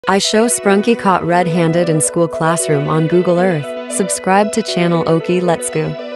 I show Sprunki caught red-handed in school classroom on Google Earth. Subscribe to channel Oki Let's Go.